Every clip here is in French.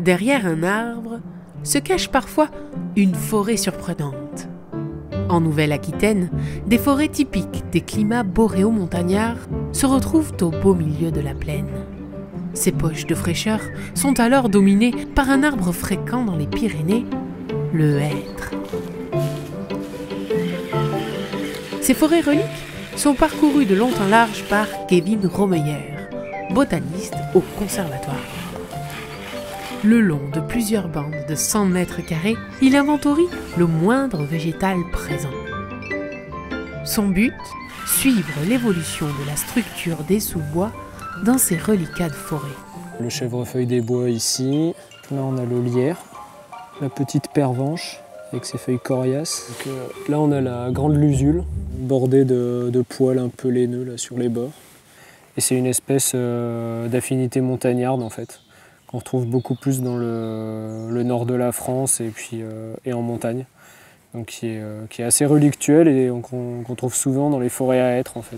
Derrière un arbre se cache parfois une forêt surprenante. En Nouvelle-Aquitaine, des forêts typiques des climats boréo-montagnards se retrouvent au beau milieu de la plaine. Ces poches de fraîcheur sont alors dominées par un arbre fréquent dans les Pyrénées, le hêtre. Ces forêts reliques sont parcourues de long en large par Kevin Romeyer, botaniste au conservatoire. Le long de plusieurs bandes de 100 mètres carrés, il inventorie le moindre végétal présent. Son but, suivre l'évolution de la structure des sous-bois dans ces reliquats de forêt. Le chèvrefeuille des bois ici, là on a le lierre, la petite pervenche avec ses feuilles coriaces. Donc, là on a la grande lusule, bordée de poils un peu laineux là, sur les bords. Et c'est une espèce d'affinité montagnarde en fait, qu'on retrouve beaucoup plus dans le nord de la France et en montagne. Donc qui est assez relictuelle et qu'on trouve souvent dans les forêts à hêtre en fait.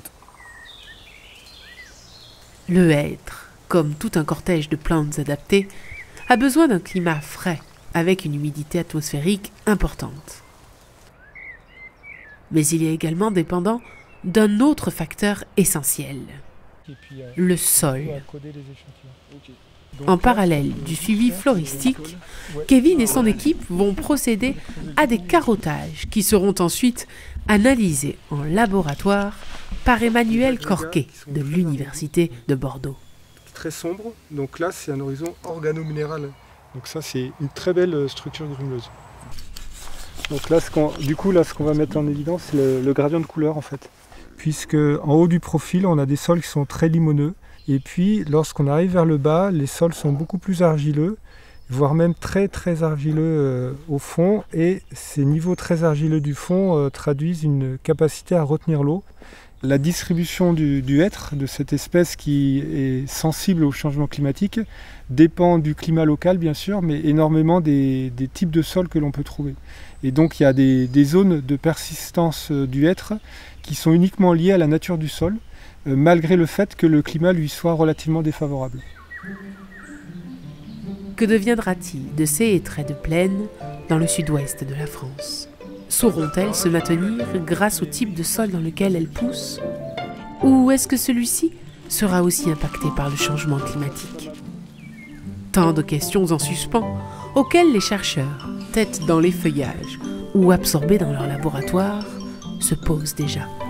Le hêtre, comme tout un cortège de plantes adaptées, a besoin d'un climat frais, avec une humidité atmosphérique importante. Mais il est également dépendant d'un autre facteur essentiel, le sol. En parallèle du suivi floristique, Kevin et son équipe vont procéder à des carottages qui seront ensuite analysés en laboratoire par Emmanuel Corquet de l'Université de Bordeaux. Très sombre, donc là c'est un horizon organominéral. Donc ça c'est une très belle structure grumeuse. Donc là ce qu'on va mettre en évidence c'est le gradient de couleur en fait. Puisque en haut du profil on a des sols qui sont très limoneux. Et puis lorsqu'on arrive vers le bas, les sols sont beaucoup plus argileux, voire même très très argileux au fond. Et ces niveaux très argileux du fond traduisent une capacité à retenir l'eau. La distribution du hêtre, de cette espèce qui est sensible au changement climatique, dépend du climat local bien sûr, mais énormément des types de sols que l'on peut trouver. Et donc il y a des zones de persistance du hêtre qui sont uniquement liées à la nature du sol, malgré le fait que le climat lui soit relativement défavorable. Que deviendra-t-il de ces hêtraies de plaine dans le sud-ouest de la France ? Sauront-elles se maintenir grâce au type de sol dans lequel elles poussent ? Ou est-ce que celui-ci sera aussi impacté par le changement climatique ? Tant de questions en suspens auxquelles les chercheurs, tête dans les feuillages ou absorbés dans leur laboratoire, se posent déjà.